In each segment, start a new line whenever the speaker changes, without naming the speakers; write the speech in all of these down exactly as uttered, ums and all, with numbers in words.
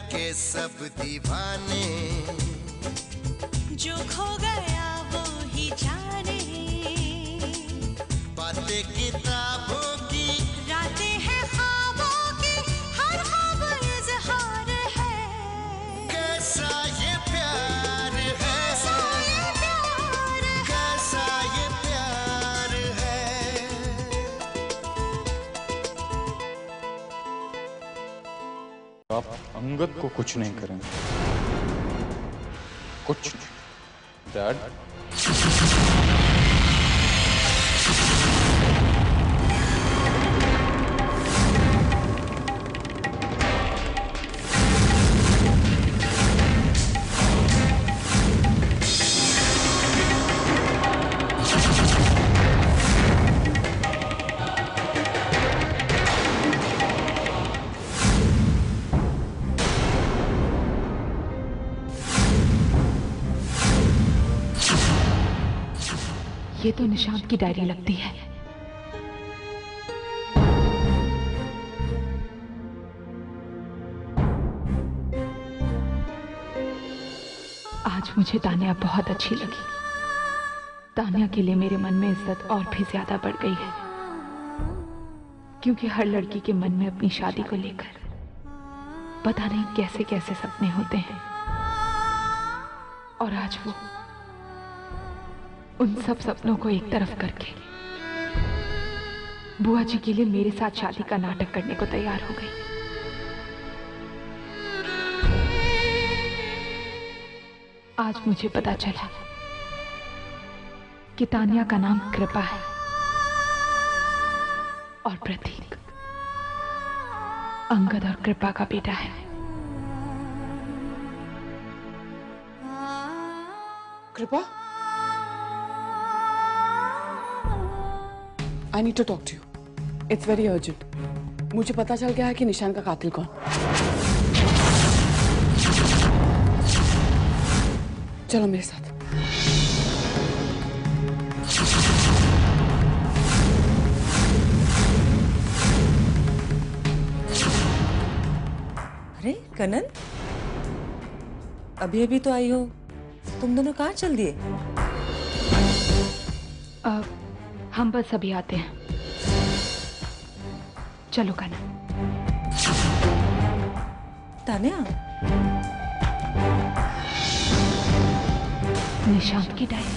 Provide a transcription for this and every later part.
के सब दीवाने,
जो खो गया वो ही जाने।
बातें किताबों की,
रातें हैं ख्वाबों की, हर ख्वाब इज़हार है।
कैसा ये प्यार है,
कैसा ये प्यार है,
कैसा ये प्यार है।
आप अंगद को कुछ नहीं करेंगे, कुछ नहीं। डैड,
ये तो निशांत की डायरी लगती है। आज मुझे तानिया बहुत अच्छी लगी। तानिया के लिए मेरे मन में इज्जत और भी ज्यादा बढ़ गई है, क्योंकि हर लड़की के मन में अपनी शादी को लेकर पता नहीं कैसे कैसे सपने होते हैं, और आज वो उन सब सपनों को एक तरफ करके बुआ जी के लिए मेरे साथ शादी का नाटक करने को तैयार हो गई। आज मुझे पता चला कि तानिया का नाम कृपा है और प्रतीक अंगद और कृपा का बेटा है।
कृपा, I need to talk to you. It's very urgent. मुझे पता चल गया है कि निशान का कातिल कौन। चलो मेरे साथ।
अरे कनन, अभी अभी तो आई हो, तुम दोनों कहाँ चल दिए?
अब हम बस अभी आते हैं। चलो कनन।
तानिया,
निशांत की डायरी।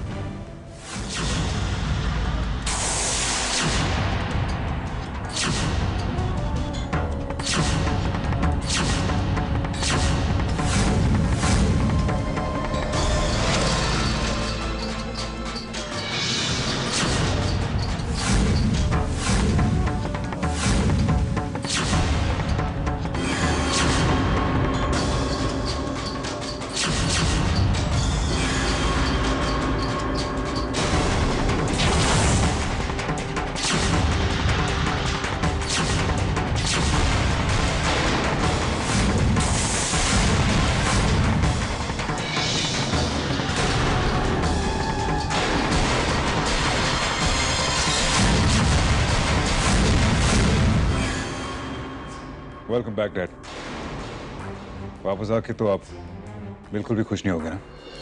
Welcome back dad. वापस आके तो आप बिल्कुल भी खुश नहीं होगे ना?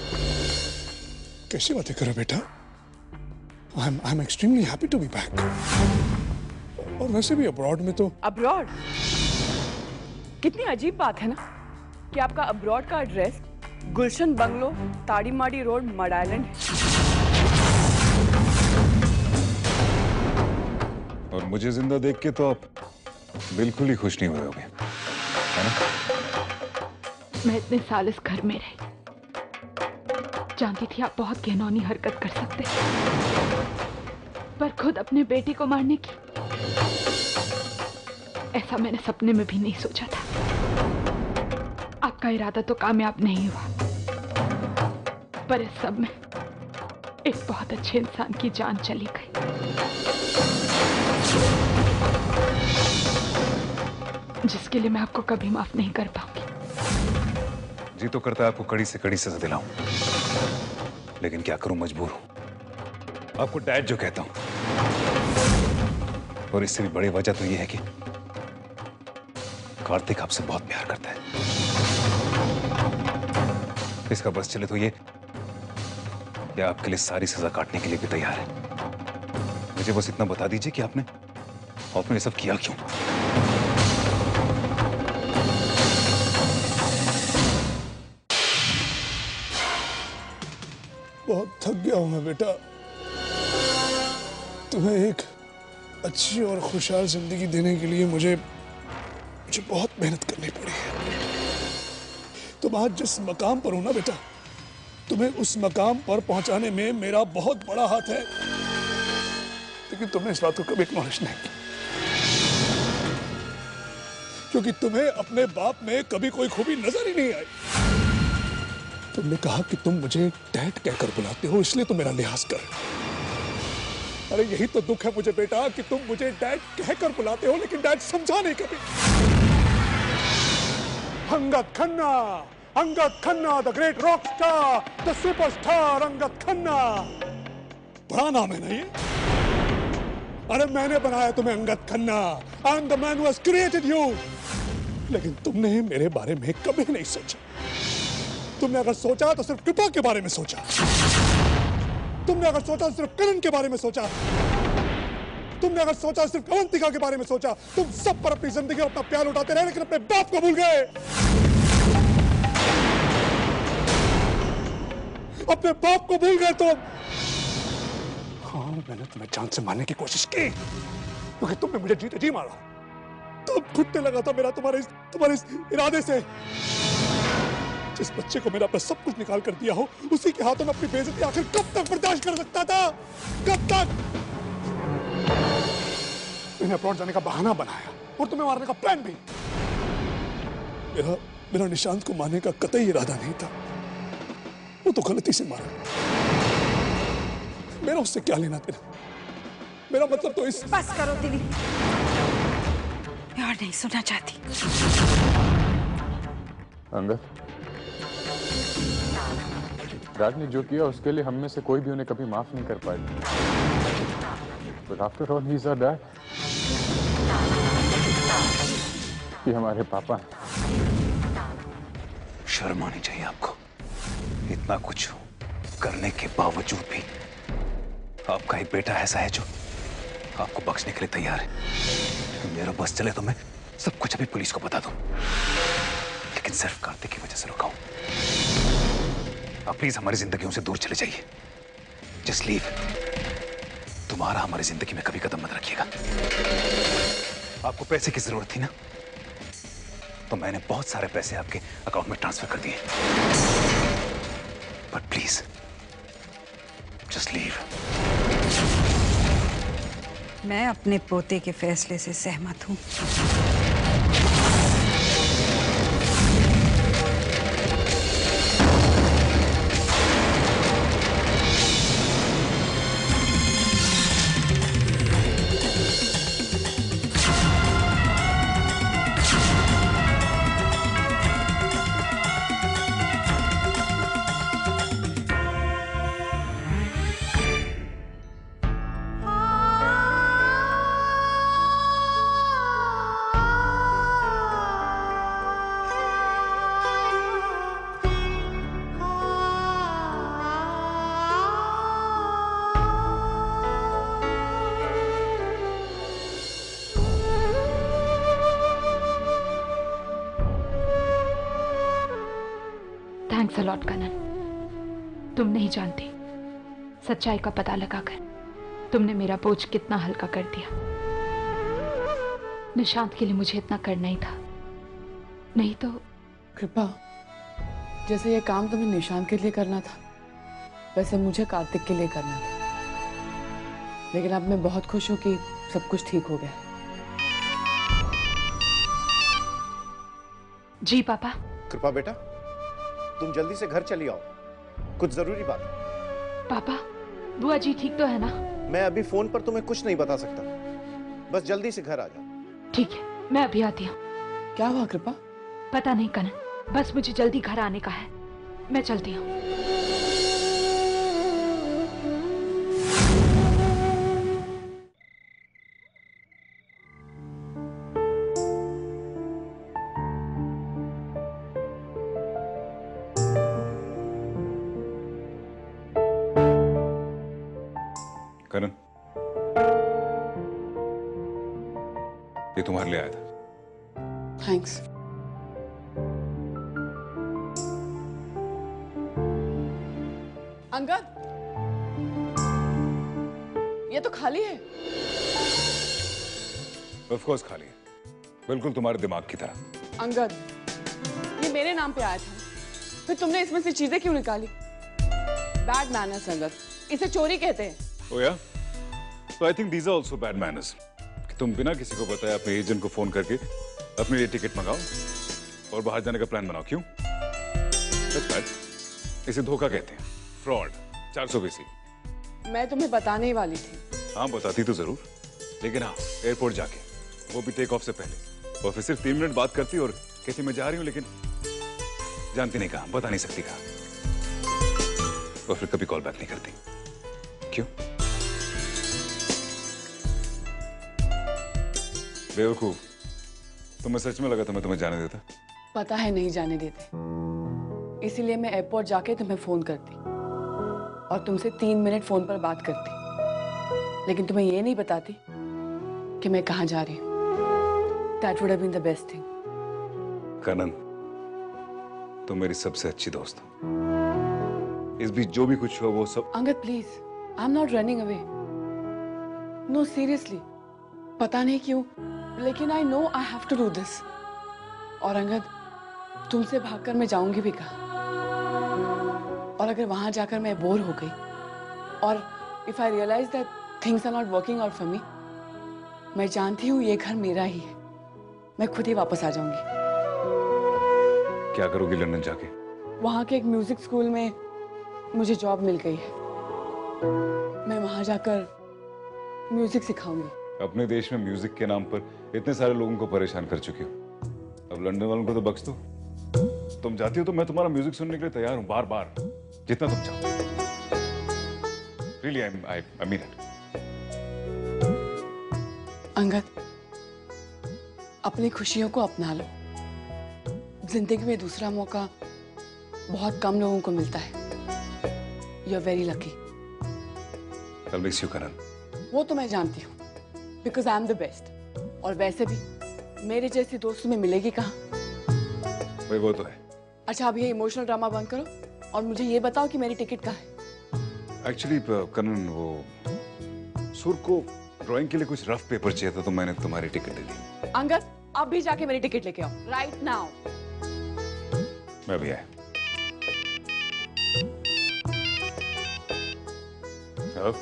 कैसी बातें कर रहे बेटा? I'm I'm extremely happy to be back. और वैसे भी अब्रॉड में तो।
अब्रॉड? कितनी अजीब बात है ना कि आपका अब्रॉड का address Gulshan bungalow, Tadimadi road, Madh island है।
और मुझे जिंदा देख के तो आप बिल्कुल ही खुश नहीं हुए होगे, है ना?
मैं इतने साल इस घर में रही, जानती थी आप बहुत घिनौनी हरकत कर सकते हैं, पर खुद अपने बेटे को मारने की, ऐसा मैंने सपने में भी नहीं सोचा था। आपका इरादा तो कामयाब नहीं हुआ, पर इस सब में एक बहुत अच्छे इंसान की जान चली गई। जिसके लिए मैं आपको कभी माफ नहीं कर पाऊंगी।
जी तो करता है आपको कड़ी से कड़ी सजा दिलाऊं, लेकिन क्या करूं, मजबूर हूं। आपको डैड जो कहता हूं, और इससे भी बड़ी वजह तो यह है कि कार्तिक आपसे बहुत प्यार करता है। इसका बस चले तो ये ये आपके लिए सारी सजा काटने के लिए भी तैयार है। मुझे बस इतना बता दीजिए कि आपने आपने ये सब किया क्यों?
बहुत थक गया हूं मैं बेटा। तुम्हें एक अच्छी और खुशहाल जिंदगी देने के लिए मुझे मुझे बहुत मेहनत करनी पड़ी है। तुम आज जिस मकाम पर हो ना बेटा, तुम्हें उस मकाम पर पहुंचाने में मेरा बहुत बड़ा हाथ है, लेकिन तुमने इस बात को कभी एक्नॉलेज नहीं किया, क्योंकि तुम्हें अपने बाप में कभी कोई खूबी नजर ही नहीं आई। तुमने कहा कि तुम मुझे डैड कहकर बुलाते हो, इसलिए तुम मेरा लिहाज कर। अरे यही तो दुख है मुझे बेटा कि तुम मुझे डैड कहकर बुलाते हो, लेकिन डैड समझा नहीं कभी। Angad Khanna, Angad Khanna, the great rock star, the superstar Angad Khanna. बड़ा नाम है ना ये? अरे मैंने बनाया तुम्हें Angad Khanna. I am the man who has created you. लेकिन तुमने मेरे बारे में कभी नहीं सोचा। तुमने अगर सोचा तो सिर्फ कृपा के बारे में सोचा। तुमने अगर सोचा तो सिर्फ करण के बारे में सोचा। तुमने अगर सोचा सिर्फ अवंतिका के बारे में सोचा। तुम सब पर अपनी जिंदगी और अपना प्यार उठाते रहे, लेकिन अपने बाप को भूल गए। अपने बाप को भूल गए तुम। हाँ, मैंने तुम्हें जान से मारने की कोशिश की, क्योंकि तुमने मुझे जीते जी मारा। तब घुटने लगा था मेरा तुम्हारे इस, तुम्हारे इस इरादे से। जिस बच्चे को मेरा अपना सब कुछ निकाल कर दिया हो, उसी के हाथों में अपनी बेइज्जती आखिर कब तक बर्दाश्त कर सकता था? कब तक? मैंने अब्रॉड जाने का बहाना बनाया और तुम्हें मारने का प्लान भी। मेरा मेरा निशांत को मारने का कतई इरादा नहीं था। वो तो गलती से मारा। मेरा उससे क्या लेना देना? मेरा मतलब तो इस।
बस करो दिलीप, मैं और नहीं सुनना चाहती।
अंगद, डैड ने जो किया उसके लिए हम में से कोई भी उन्हें कभी माफ नहीं कर पाएगा। But after all, he's our dad. ये हमारे पापा हैं।
शर्म आनी चाहिए आपको। इतना कुछ करने के बावजूद भी आपका एक बेटा ऐसा है जो आपको बख्शने के लिए तैयार है। मेरा बस चले तो मैं सब कुछ अभी पुलिस को बता दूं, लेकिन सिर्फ कार्तिक की वजह से रुका हूं। आप प्लीज हमारी जिंदगियों से दूर चले जाइए। Just leave. तुम्हारा हमारी जिंदगी में कभी कदम मत रखिएगा। आपको पैसे की जरूरत थी ना, तो मैंने बहुत सारे पैसे आपके अकाउंट में ट्रांसफर कर दिए। But please just leave.
मैं अपने पोते के फैसले से सहमत हूँ।
Thanks a lot Kanan. तुम नहीं जानती, सच्चाई का पता लगाकर तुमने मेरा बोझ कितना हल्का कर दिया। निशांत के लिए मुझे इतना करना ही था, नहीं तो।
कृपा, जैसे ये काम तुम्हें निशांत के लिए करना था, वैसे मुझे कार्तिक के लिए करना था। लेकिन अब मैं बहुत खुश हूं कि सब कुछ ठीक हो गया।
जी पापा।
कृपा बेटा, तुम जल्दी से घर चली आओ, कुछ जरूरी बात है।
पापा, बुआ जी ठीक तो है ना?
मैं अभी फोन पर तुम्हें कुछ नहीं बता सकता, बस जल्दी से घर आ जाओ।
ठीक है, मैं अभी आती हूँ।
क्या हुआ कृपा?
पता नहीं कनन, बस मुझे जल्दी घर आने का है। मैं चलती हूँ।
करण, ये तुम्हारे लिए आया था।
थैंक्स। अंगद, ये तो खाली है।
ऑफ कोर्स खाली है, बिल्कुल तुम्हारे दिमाग की तरह।
अंगद, ये मेरे नाम पे आया था, फिर तुमने इसमें से चीजें क्यों निकाली? बैड मैनर्स अंगद, इसे चोरी कहते हैं।
Oh yeah? तो I think these are also bad manners कि तुम बिना किसी को बताए अपने एजेंट को फोन करके अपने लिए टिकट मंगाओ और बाहर जाने का प्लान बनाओ। क्यों? That's bad. इसे धोखा कहते हैं, फ्रॉड। चार सौ बीसी।
मैं तुम्हें बताने ही वाली थी।
हाँ बताती तो जरूर, लेकिन हाँ एयरपोर्ट जाके, वो भी टेक ऑफ से पहले, और फिर सिर्फ तीन मिनट बात करती और कहती मैं जा रही हूँ, लेकिन जानती नहीं कहा, बता नहीं सकती कहा, और फिर कभी कॉल बैक नहीं करती। क्यों? बेवकूफ, तुम्हें सच में लगा था मैं तुम्हें जाने देता?
पता है नहीं जाने देते, इसीलिए मैं एयरपोर्ट जाके तुम्हें फोन करती और तुमसे तीन मिनट फोन पर बात करती, लेकिन तुम्हें ये नहीं बताती कि मैं कहाँ जा रही हूँ। That would have been the best thing.
Kanan, तुम मेरी सबसे अच्छी दोस्त हो। इस बीच जो भी कुछ हुआ वो सब।
Angad please, I am not running away. No seriously, पता नहीं क्यों, लेकिन I know I have to do this. और अंगद, तुमसे भागकर मैं जाऊंगी भी कहाँ? और अगर वहां जाकर मैं बोर हो गई और if I realize that things are not working out for me, मैं जानती हूँ ये घर मेरा ही है, मैं खुद ही वापस आ जाऊंगी।
क्या करोगी लंदन जाके?
वहां के एक म्यूजिक स्कूल में मुझे जॉब मिल गई है, मैं वहां जाकर म्यूजिक सिखाऊंगी।
अपने देश में म्यूजिक के नाम पर इतने सारे लोगों को परेशान कर चुकी हो, अब लंदन वालों को तो बख्श दो। तुम जाती हो तो मैं तुम्हारा म्यूजिक सुनने के लिए तैयार हूँ, बार बार, जितना तुम चाहो। Really, I'm, I, I mean it.
Angad, अपनी खुशियों को अपना लो। जिंदगी में दूसरा मौका बहुत कम लोगों को मिलता है। You're very lucky.
I'll miss you, Kanan.
वो तो मैं जानती हूँ, because I'm the best. और वैसे भी मेरे जैसी दोस्त में मिलेगी कहाँ?
वही वो तो है।
अच्छा, अब ये इमोशनल ड्रामा बंद करो और मुझे ये बताओ कि मेरी टिकट कहाँ है?
एक्चुअली कनन, वो सुर को ड्राइंग के लिए कुछ रफ पेपर चाहिए था, तो मैंने तुम्हारी टिकट दे दी।
अंगद, अब भी जाके मेरी टिकट लेके आओ, राइट नाउ।
मैं भी आया। अब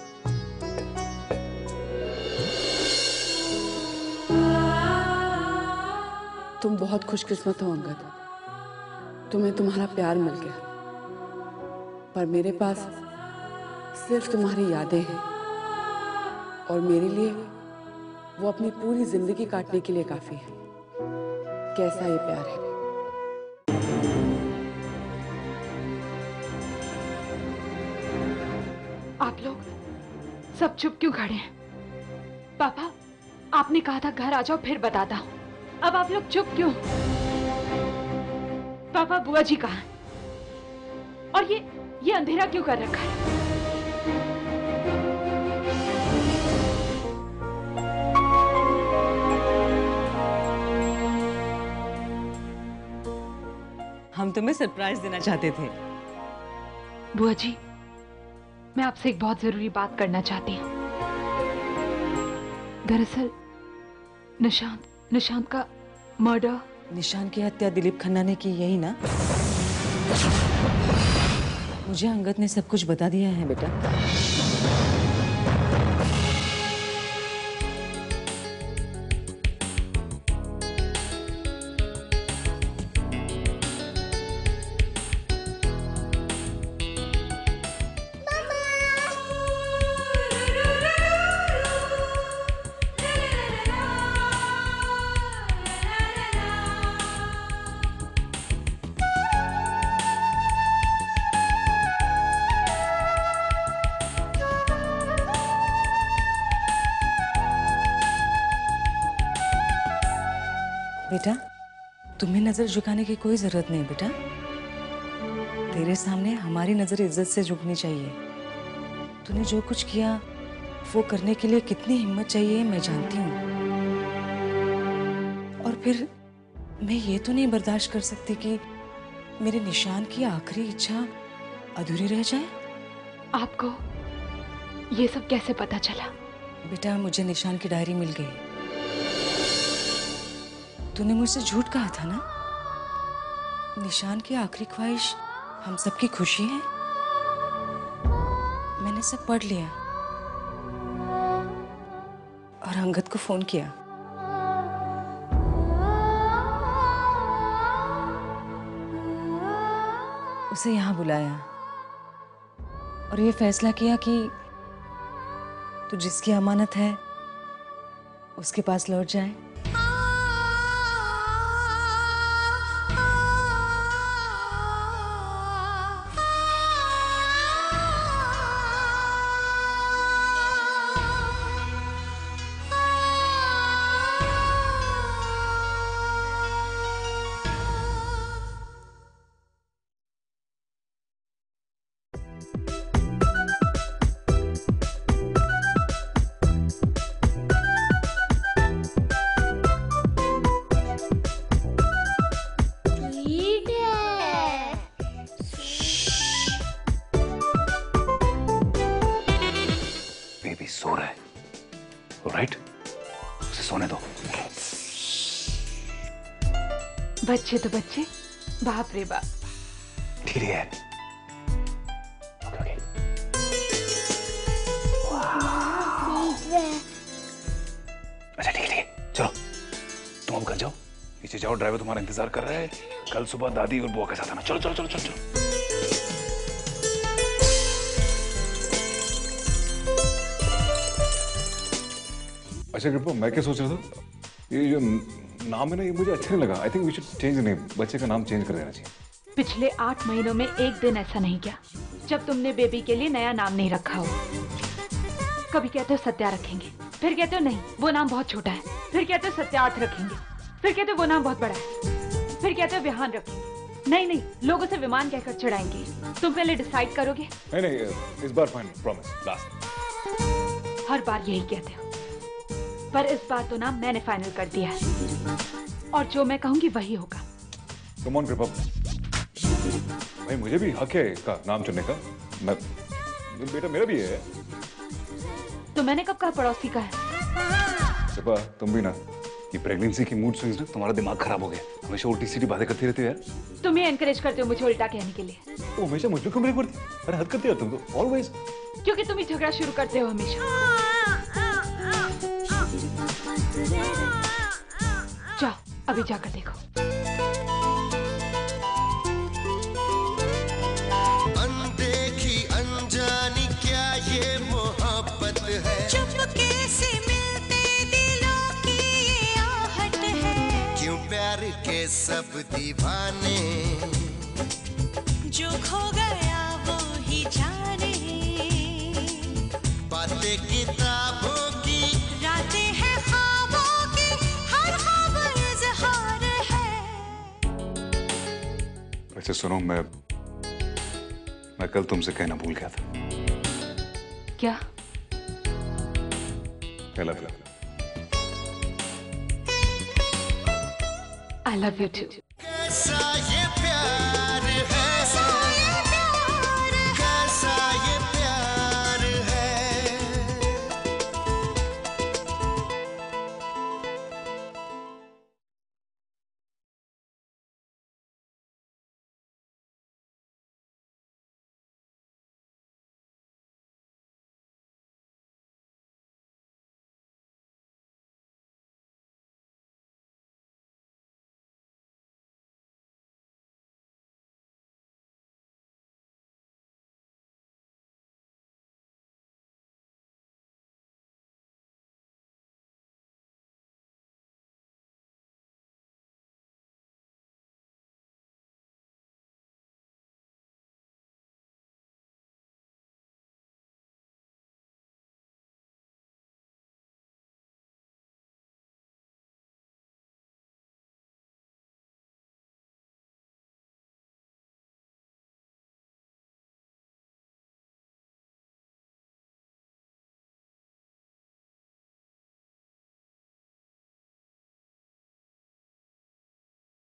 तुम बहुत खुशकिस्मत हो अंगद, तुम्हें तुम्हारा प्यार मिल गया, पर मेरे पास सिर्फ तुम्हारी यादें हैं, और मेरे लिए वो अपनी पूरी जिंदगी काटने के लिए काफी है। कैसा ये प्यार है।
आप लोग सब चुप क्यों खड़े हैं? पापा, आपने कहा था घर आ जाओ फिर बताता हूँ, अब आप लोग चुप क्यों? पापा, बुआ जी कहाँ हैं? और ये ये अंधेरा क्यों कर रखा है?
हम तुम्हें सरप्राइज देना चाहते थे।
बुआ जी, मैं आपसे एक बहुत जरूरी बात करना चाहती हूँ। दरअसल निशांत निशांत का मर्डर।
निशांत की हत्या दिलीप खन्ना ने की, यही ना? मुझे अंगद ने सब कुछ बता दिया है बेटा। बेटा, तुम्हें नजर झुकाने की कोई जरूरत नहीं बेटा। तेरे सामने हमारी नजर इज्जत से झुकनी चाहिए। तूने जो कुछ किया वो करने के लिए कितनी हिम्मत चाहिए मैं जानती हूँ। और फिर मैं ये तो नहीं बर्दाश्त कर सकती कि मेरे निशान की आखिरी इच्छा अधूरी रह जाए।
आपको ये सब कैसे पता चला?
बेटा, मुझे निशान की डायरी मिल गई। तूने मुझसे झूठ कहा था ना? निशान की आखिरी ख्वाहिश हम सबकी खुशी है। मैंने सब पढ़ लिया और अंगद को फोन किया। उसे यहाँ बुलाया और ये फैसला किया कि तू जिसकी अमानत है उसके पास लौट जाए।
सो रहा है, राइट? उसे सोने दो।
बच्चे तो बच्चे, बाप रे बाप।
धीरे है। Okay okay. अच्छा ठीक है, चलो तुम अब घर जाओ, नीचे जाओ, ड्राइवर तुम्हारा इंतजार कर रहा है। कल सुबह दादी और बुआ के साथ आना। चलो चलो चलो चलो चलो।
अच्छा कृपा, मैं क्या सोच रहा था, ये जो नाम है ना, ये मुझे अच्छा नहीं लगा। I think we should change the name. बच्चे का नाम चेंज कर देना चाहिए।
पिछले आठ महीनों में एक दिन ऐसा नहीं किया जब तुमने बेबी के लिए नया नाम नहीं रखा हो। कभी कहते हो सत्या रखेंगे, फिर कहते हो नहीं वो नाम बहुत छोटा है, फिर कहते हो सत्यार्थ रखेंगे, फिर कहते हो वो नाम बहुत बड़ा है, फिर कहते हो विहान रखेंगे। नहीं नहीं, लोगों से विमान कहकर चढ़ाएंगे। तुम पहले डिसाइड करोगे?
नहीं नहीं, इस बार फाइनल, प्रॉमिस, लास्ट।
हर बार यही कहते हो, पर इस बार तो नाम मैंने फाइनल कर दिया है और जो मैं कहूंगी वही होगा।
कम ऑन कृपा, भाई मुझे भी हक है इसका नाम चुनने का। मैं बेटा मेरा भी है।
तो मैंने कब कहा पड़ोसी का है?
कृपा तुम भी ना,
ये प्रेगनेंसी की मूड स्विंग्स ना तुम्हारा दिमाग खराब हो गया। हमेशा उल्टी सीधी बातें करती रहती हो यार।
तुम ही एनकरेज करते हो मुझे उल्टा कहने के लिए।
वो हमेशा मुझ पे क्यों ब्रेक पड़ती? अरे हद करती हो तुम तो ऑलवेज।
क्योंकि तुम ही झगड़ा शुरू करते हो हमेशा। जाओ अभी जाकर देखो।
अनदेखी अनजानी क्या ये मोहब्बत है?
चुपके से मिलते दिलों की ये आहट है।
क्यों प्यार के सब दीवाने,
जो खो गया वो ही जाने।
बातें किताबों की,
रातें हैं ख्वाबों की, हर ख्वाब इज़हार है।
वैसे सुनो, मैं मैं कल तुमसे कहना भूल गया था।
क्या?
I love you.
I love you too.